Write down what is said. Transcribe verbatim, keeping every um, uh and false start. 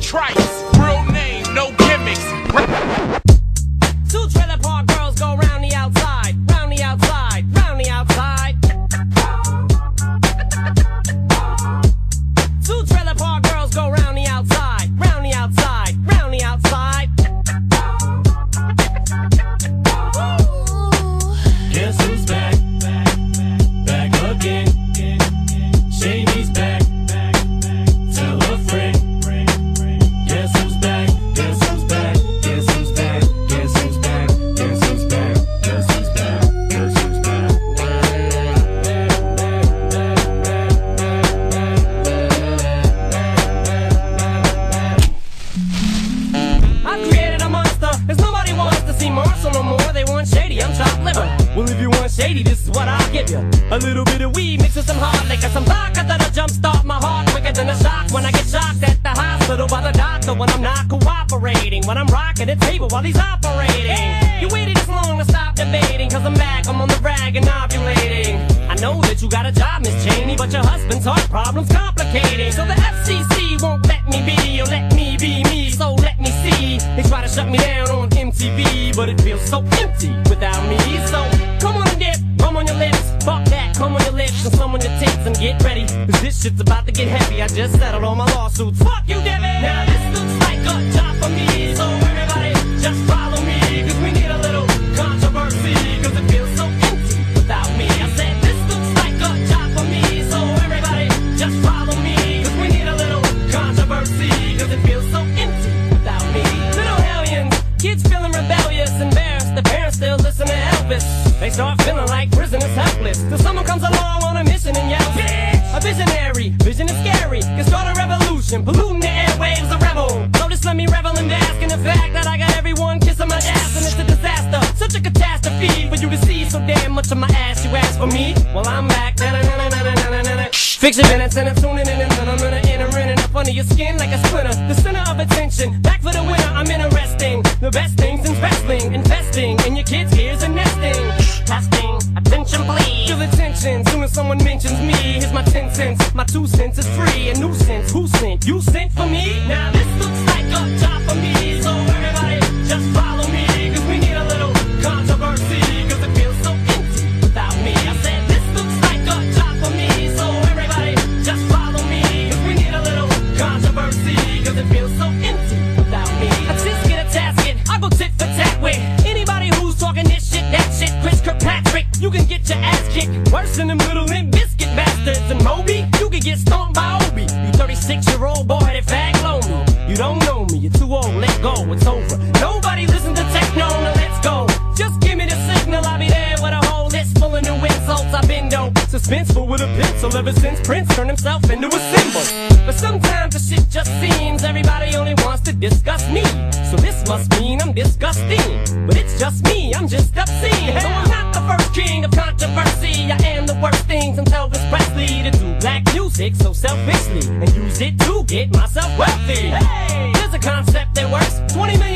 Trice, real name, no gimmicks. Two trailer park girls go round the outside, round the outside, round the outside. Two trailer park girls go round the outside, round the outside, round the outside. Guess who's back? Back, back again. Shady's back. Tell a friend. Guess who's back? Guess who's back? Guess who's back? Guess who's back? Guess who's back? Guess who's back? Guess who's back? I've created a monster, cause nobody wants to see Marshall no more. They want Shady, I'm chopped liver. Well, if you want Shady, this is what I'll give you. A little bit of weed mixed with some hard liquor, some vodka that'll jumpstart my heart quicker than a shock when I get shocked at the hospital by the doctor when I'm not cooperating, when I'm rocking the table while he's operating. Hey! You waited this long to stop debating, cause I'm back, I'm on the rag and ovulating. I know that you got a job, Miss Cheney, but your husband's heart problem's complicating. So the F C C won't let me be, or let me be me, so let me see. They try to shut me down on M T V, but it feels so empty without me. So come on and dip, come on your lips, fuck that, come on your lips, and some on your tits, and get ready, cause this shit's about to get heavy. I just settled all my lawsuits, fuck you, Debbie. Now this looks like a job for me, so everybody just follow me, cause we need a little controversy, cause it feels so empty without me. I said this looks like a job for me, so everybody just follow me, cause we need a little controversy, cause it feels so empty without me. Little hellions, kids feeling rebellious, embarrassed, the parents still listen to Elvis. They start feeling like prisoners helpless, till someone comes along on a mission and yells, bitch! A visionary, vision is scary, can start a revolution, polluting the airwaves, a rebel. So just let me revel and bask in the fact that I got everyone kissing my ass, and it's a disaster, such a catastrophe for you to see so damn much of my ass. You ask for me? Well, I'm back. Fix your minutes and I'm tuning in and I'm gonna enter in and up under your skin like a splinter. The center of attention, back for the winner, I'm interesting. The best things in wrestling, investing in your kids' ears and nesting. Testing, attention please. Feel attention, soon as someone mentions me. Here's my ten cents, my two cents is free. A nuisance, who sent? You sent for me? Now this looks like a job for me, so everybody just follow me, cause we need a little controversy, cause it feels so empty without me. I said this looks like a job for me, so everybody just follow me, cause we need a little controversy, cause it feels so empty without me. I just get a tasket, I go tit for tat with anybody who's talking this shit, that shit. Chris Kirkpatrick, you can get your ass kicked worse than them little Limp Biscuit bastards. And Obie, you can get stomped by Obie. You thirty-six year old boy that fag low me. You don't know me, you're too old, let go, it's over. Nobody listen to techno, now let's go. Just give me the signal, I'll be there with a whole list full of new insults. I've been dope, suspenseful with a pencil ever since Prince turned himself into a symbol. But sometimes the shit just seems everybody only wants to discuss me. So this must mean I'm disgusting, but it's just me, I'm just obscene. So I'm not the first king of controversy, I am the worst thing since Elvis Presley to do black music so selfishly and use it to get myself wealthy. Hey, there's a concept that works, twenty minutes